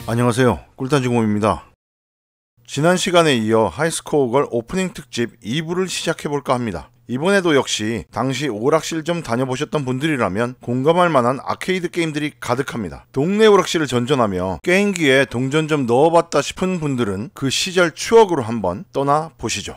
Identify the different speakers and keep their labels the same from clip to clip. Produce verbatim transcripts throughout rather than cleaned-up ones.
Speaker 1: 안녕하세요, 꿀단지공입니다. 지난 시간에 이어 하이스코어걸 오프닝 특집 이 부를 시작해볼까 합니다. 이번에도 역시 당시 오락실 좀 다녀보셨던 분들이라면 공감할 만한 아케이드 게임들이 가득합니다. 동네 오락실을 전전하며 게임기에 동전 좀 넣어봤다 싶은 분들은 그 시절 추억으로 한번 떠나보시죠.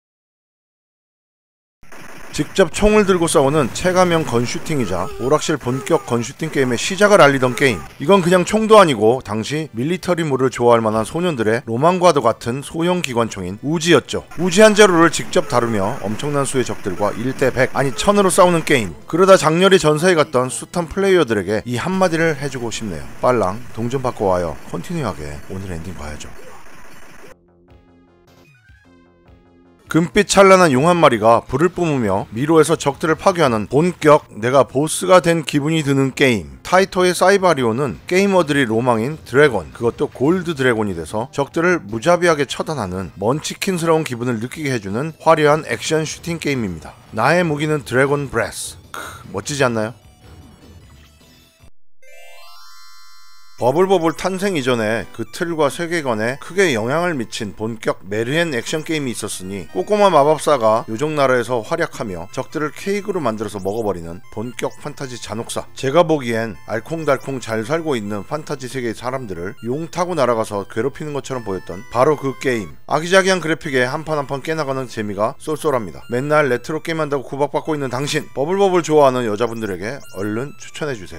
Speaker 1: 직접 총을 들고 싸우는 체감형 건슈팅이자 오락실 본격 건슈팅 게임의 시작을 알리던 게임. 이건 그냥 총도 아니고 당시 밀리터리물을 좋아할 만한 소년들의 로망과도 같은 소형 기관총인 우지였죠. 우지 한 자루를 직접 다루며 엄청난 수의 적들과 일 대 백 아니 천으로 싸우는 게임. 그러다 장렬히 전사에 갔던 숱한 플레이어들에게 이 한마디를 해주고 싶네요. 빨랑 동전 받고 와요. 컨티뉴하게 오늘 엔딩 봐야죠. 금빛 찬란한 용 한 마리가 불을 뿜으며 미로에서 적들을 파괴하는 본격 내가 보스가 된 기분이 드는 게임. 타이토의 사이바리오는 게이머들이 로망인 드래곤, 그것도 골드 드래곤이 돼서 적들을 무자비하게 처단하는 먼치킨스러운 기분을 느끼게 해주는 화려한 액션 슈팅 게임입니다. 나의 무기는 드래곤 브레스. 크, 멋지지 않나요? 버블버블 탄생 이전에 그 틀과 세계관에 크게 영향을 미친 본격 메르헨 액션 게임이 있었으니 꼬꼬마 마법사가 요정나라에서 활약하며 적들을 케이크로 만들어서 먹어버리는 본격 판타지 잔혹사. 제가 보기엔 알콩달콩 잘 살고 있는 판타지 세계의 사람들을 용 타고 날아가서 괴롭히는 것처럼 보였던 바로 그 게임. 아기자기한 그래픽에 한판 한판 깨나가는 재미가 쏠쏠합니다. 맨날 레트로 게임한다고 구박받고 있는 당신, 버블버블 좋아하는 여자분들에게 얼른 추천해주세요.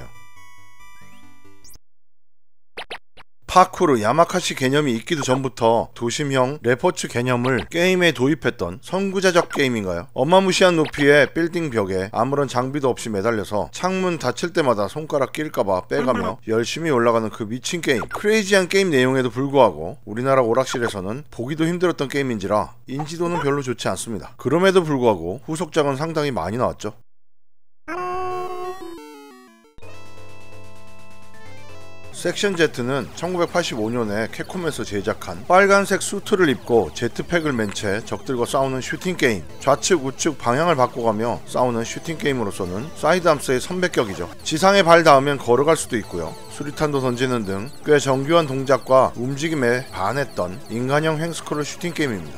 Speaker 1: 파쿠르, 야마카시 개념이 있기도 전부터 도심형 레포츠 개념을 게임에 도입했던 선구자적 게임인가요? 어마무시한 높이의 빌딩 벽에 아무런 장비도 없이 매달려서 창문 닫힐 때마다 손가락 낄까봐 빼가며 열심히 올라가는 그 미친 게임. 크레이지한 게임 내용에도 불구하고 우리나라 오락실에서는 보기도 힘들었던 게임인지라 인지도는 별로 좋지 않습니다. 그럼에도 불구하고 후속작은 상당히 많이 나왔죠. 섹션 Z는 천구백팔십오 년에 캡콤에서 제작한 빨간색 수트를 입고 제트팩을 맨 채 적들과 싸우는 슈팅 게임. 좌측 우측 방향을 바꿔가며 싸우는 슈팅 게임으로서는 사이드암스의 선배격이죠. 지상에 발 닿으면 걸어갈 수도 있고요, 수리탄도 던지는 등 꽤 정교한 동작과 움직임에 반했던 인간형 횡스크롤 슈팅 게임입니다.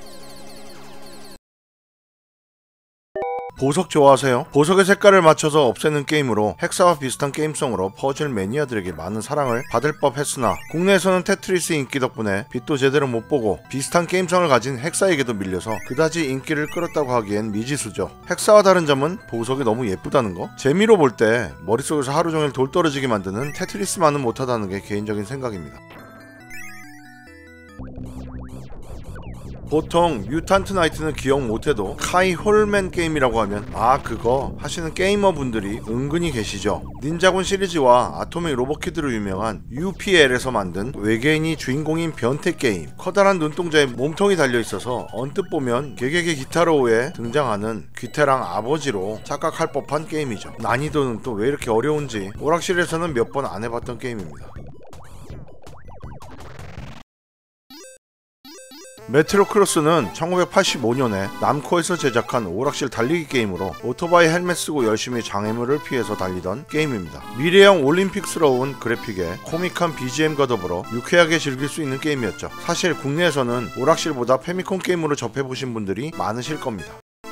Speaker 1: 보석 좋아하세요? 보석의 색깔을 맞춰서 없애는 게임으로 헥사와 비슷한 게임성으로 퍼즐 매니아들에게 많은 사랑을 받을 법 했으나 국내에서는 테트리스 인기 덕분에 빛도 제대로 못보고 비슷한 게임성을 가진 헥사에게도 밀려서 그다지 인기를 끌었다고 하기엔 미지수죠. 헥사와 다른 점은 보석이 너무 예쁘다는 거? 재미로 볼 때 머릿속에서 하루종일 돌 떨어지게 만드는 테트리스만은 못하다는 게 개인적인 생각입니다. 보통 뮤탄트 나이트는 기억 못해도 카이 홀맨 게임이라고 하면 아 그거 하시는 게이머분들이 은근히 계시죠. 닌자군 시리즈와 아토믹 로봇키드로 유명한 유피엘에서 만든 외계인이 주인공인 변태 게임. 커다란 눈동자에 몸통이 달려있어서 언뜻 보면 개개개 기타로에 등장하는 귀태랑 아버지로 착각할 법한 게임이죠. 난이도는 또 왜 이렇게 어려운지 오락실에서는 몇 번 안 해봤던 게임입니다. 메트로 크로스는 천구백팔십오 년에 남코에서 제작한 오락실 달리기 게임으로 오토바이 헬멧 쓰고 열심히 장애물을 피해서 달리던 게임입니다. 미래형 올림픽스러운 그래픽에 코믹한 비지엠과 더불어 유쾌하게 즐길 수 있는 게임이었죠. 사실 국내에서는 오락실보다 페미콘 게임으로 접해보신 분들이 많으실 겁니다.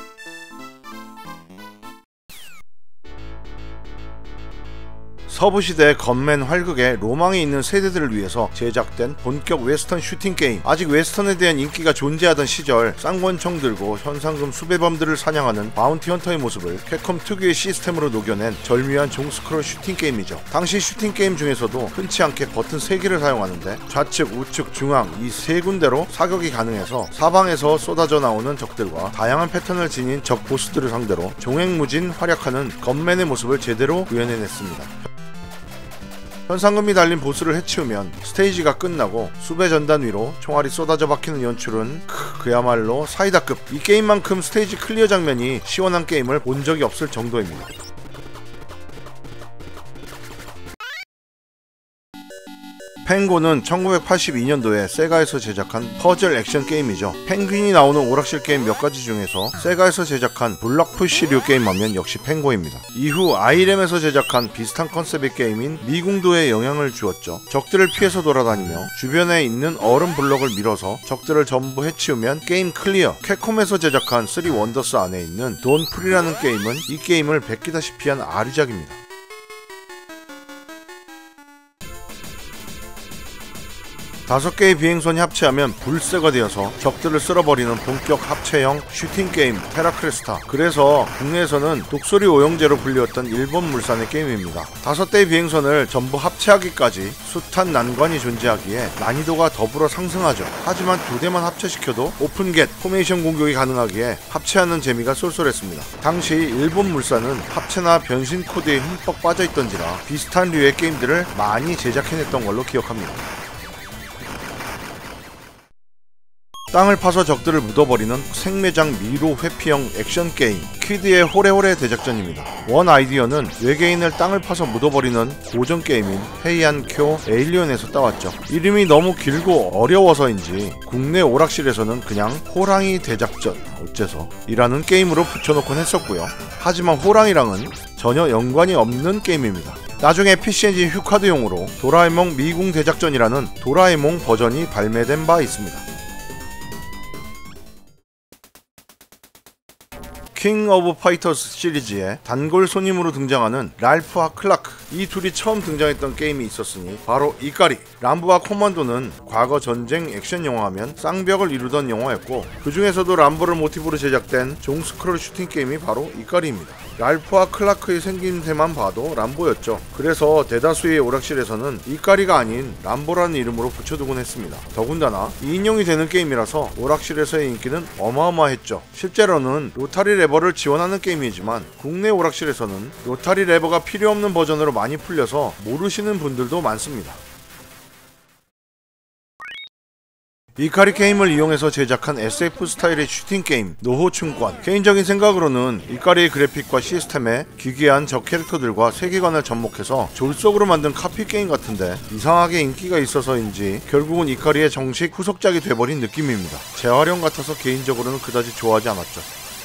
Speaker 1: 서부시대 건맨 활극에 로망이 있는 세대들을 위해서 제작된 본격 웨스턴 슈팅 게임. 아직 웨스턴에 대한 인기가 존재하던 시절 쌍권총 들고 현상금 수배범들을 사냥하는 바운티 헌터의 모습을 캡콤 특유의 시스템으로 녹여낸 절묘한 종스크롤 슈팅 게임이죠. 당시 슈팅 게임 중에서도 흔치 않게 버튼 세 개를 사용하는데 좌측, 우측, 중앙 이 세 군데로 사격이 가능해서 사방에서 쏟아져 나오는 적들과 다양한 패턴을 지닌 적 보스들을 상대로 종횡무진 활약하는 건맨의 모습을 제대로 구현해냈습니다. 현상금이 달린 보스를 해치우면 스테이지가 끝나고 수배 전단 위로 총알이 쏟아져 박히는 연출은 크, 그야말로 사이다급. 이 게임만큼 스테이지 클리어 장면이 시원한 게임을 본 적이 없을 정도입니다. 펭고는 천구백팔십이 년도에 세가에서 제작한 퍼즐 액션 게임이죠. 펭귄이 나오는 오락실 게임 몇 가지 중에서 세가에서 제작한 블럭푸시류 게임하면 역시 펭고입니다. 이후 아이램에서 제작한 비슷한 컨셉의 게임인 미궁도에 영향을 주었죠. 적들을 피해서 돌아다니며 주변에 있는 얼음 블럭을 밀어서 적들을 전부 해치우면 게임 클리어. 캡콤에서 제작한 쓰리 원더스 안에 있는 돈풀이라는 게임은 이 게임을 베끼다시피 한 아류작입니다. 다섯 개의 비행선이 합체하면 불새가 되어서 적들을 쓸어버리는 본격 합체형 슈팅 게임 테라크레스타. 그래서 국내에서는 독소리 오형제로 불리웠던 일본 물산의 게임입니다. 다섯 대의 비행선을 전부 합체하기까지 숱한 난관이 존재하기에 난이도가 더불어 상승하죠. 하지만 두 대만 합체시켜도 오픈겟 포메이션 공격이 가능하기에 합체하는 재미가 쏠쏠했습니다. 당시 일본 물산은 합체나 변신 코드에 흠뻑 빠져있던지라 비슷한 류의 게임들을 많이 제작해냈던 걸로 기억합니다. 땅을 파서 적들을 묻어버리는 생매장 미로 회피형 액션 게임 퀴드의 호레호레 대작전입니다. 원 아이디어는 외계인을 땅을 파서 묻어버리는 고전 게임인 헤이안쿄 에일리언에서 따왔죠. 이름이 너무 길고 어려워서인지 국내 오락실에서는 그냥 호랑이 대작전 어째서 이라는 게임으로 붙여놓곤 했었고요. 하지만 호랑이랑은 전혀 연관이 없는 게임입니다. 나중에 피씨 엔진 휴카드용으로 도라에몽 미궁 대작전이라는 도라에몽 버전이 발매된 바 있습니다. 킹 오브 파이터스 시리즈의 단골 손님으로 등장하는 랄프와 클라크, 이 둘이 처음 등장했던 게임이 있었으니 바로 이까리. 람보와 코만도는 과거 전쟁 액션 영화하면 쌍벽을 이루던 영화였고 그 중에서도 람보를 모티브로 제작된 종스크롤 슈팅 게임이 바로 이까리입니다. 랄프와 클라크의 생김새만 봐도 람보였죠. 그래서 대다수의 오락실에서는 이까리가 아닌 람보라는 이름으로 붙여두곤 했습니다. 더군다나 이 인용이 되는 게임이라서 오락실에서의 인기는 어마어마했죠. 실제로는 로타리 레버를 지원하는 게임이지만 국내 오락실에서는 로타리 레버가 필요 없는 버전으로 많이 풀려서 모르시는 분들도 많습니다. 이카리 게임을 이용해서 제작한 에스에프 스타일의 슈팅 게임 노호춘권. 개인적인 생각으로는 이카리의 그래픽과 시스템에 기괴한 적 캐릭터들과 세계관을 접목해서 졸속으로 만든 카피 게임 같은데 이상하게 인기가 있어서인지 결국은 이카리의 정식 후속작이 돼버린 느낌입니다. 재활용 같아서 개인적으로는 그다지 좋아하지 않았죠.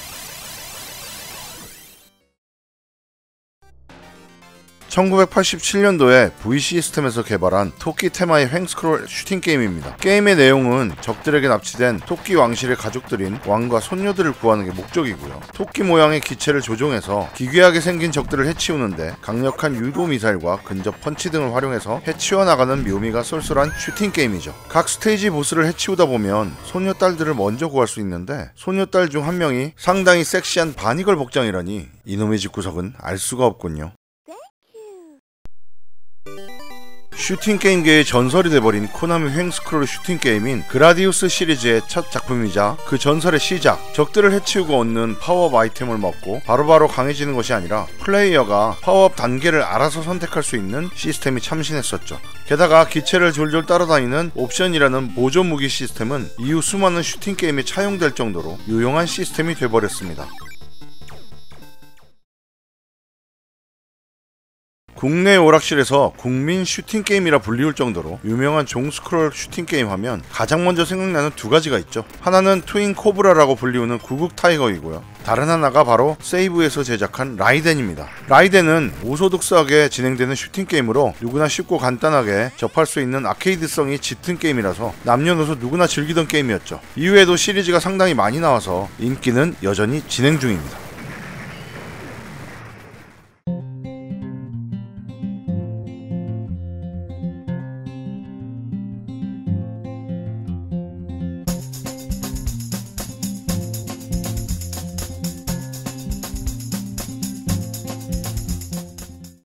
Speaker 1: 천구백팔십칠 년도에 브이시스템에서 개발한 토끼 테마의 횡스크롤 슈팅 게임입니다. 게임의 내용은 적들에게 납치된 토끼 왕실의 가족들인 왕과 손녀들을 구하는 게 목적이고요. 토끼 모양의 기체를 조종해서 기괴하게 생긴 적들을 해치우는데 강력한 유도 미사일과 근접 펀치 등을 활용해서 해치워 나가는 묘미가 쏠쏠한 슈팅 게임이죠. 각 스테이지 보스를 해치우다 보면 소녀딸들을 먼저 구할 수 있는데 소녀딸 중 한 명이 상당히 섹시한 바니걸 복장이라니 이놈의 집구석은 알 수가 없군요. 슈팅 게임계의 전설이 돼버린 코나미 횡스크롤 슈팅 게임인 그라디우스 시리즈의 첫 작품이자 그 전설의 시작. 적들을 해치우고 얻는 파워업 아이템을 먹고 바로바로 강해지는 것이 아니라 플레이어가 파워업 단계를 알아서 선택할 수 있는 시스템이 참신했었죠. 게다가 기체를 졸졸 따라다니는 옵션이라는 보조 무기 시스템은 이후 수많은 슈팅 게임에 차용될 정도로 유용한 시스템이 돼버렸습니다. 국내 오락실에서 국민 슈팅 게임이라 불리울 정도로 유명한 종스크롤 슈팅 게임 하면 가장 먼저 생각나는 두 가지가 있죠. 하나는 트윈 코브라라고 불리우는 구국 타이거이고요. 다른 하나가 바로 세이브에서 제작한 라이덴입니다. 라이덴은 오소독스하게 진행되는 슈팅 게임으로 누구나 쉽고 간단하게 접할 수 있는 아케이드성이 짙은 게임이라서 남녀노소 누구나 즐기던 게임이었죠. 이후에도 시리즈가 상당히 많이 나와서 인기는 여전히 진행 중입니다.